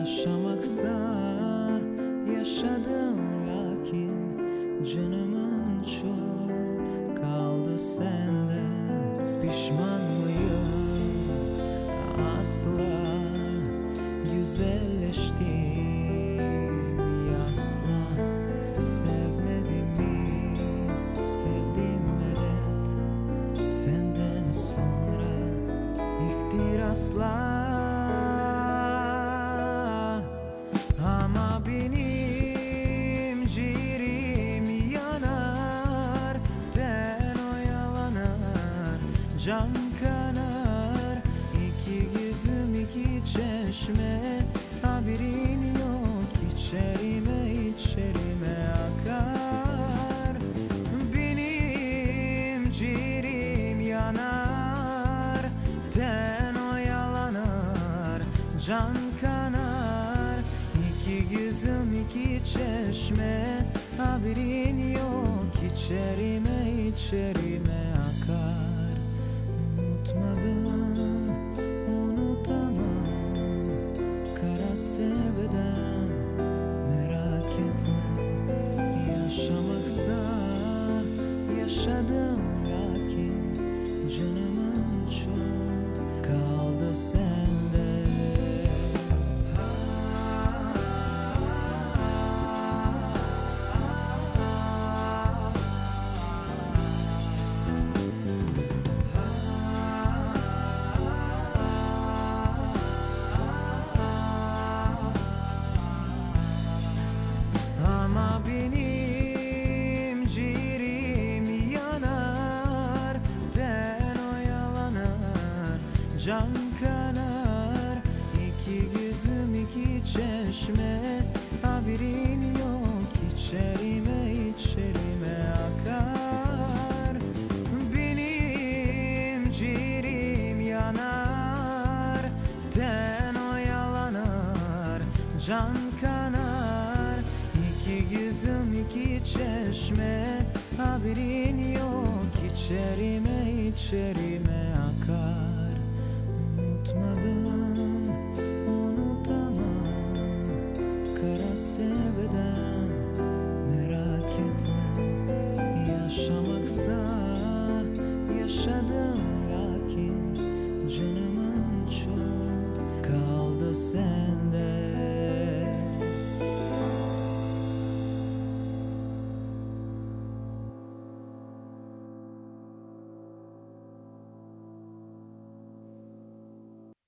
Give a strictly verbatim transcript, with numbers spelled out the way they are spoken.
Yaşamaksa yaşadım, lakin canımın çok kaldı senden. Pişman mıyım? Asla. Güzelleştim asla. Sevmedim mi? Sevdim evet. Senden sonra ihtiraslar. Ama benim ciğerim yanar, ten oyalanır, can kanar. İki gözüm iki çeşme, haberin yok. İçerime içerime akar. Benim ciğerim yanar, ten oyalanır, can kanar. İki gözüm iki çeşme, haberin yok. İçerime içerime akar. Unutmadım, unutamam. Kara sevdam, merak etme. Yaşamaksa yaşadım, lakin canımın çok kaldı sende. Ama benim ciğerim yanar, ten oyalanır, can kanar. İki gözüm iki çeşme, haberin yok. İçerime içerime akar. Benim ciğerim yanar, ten oyalanır, can kanar. İki gözüm iki çeşme, haberin yok. İçerime içerime akar. Unutmadım, unutamam. Kara sevdam, merak etme. Yaşamaksa yaşadım, lakin canımın çok kaldı sen.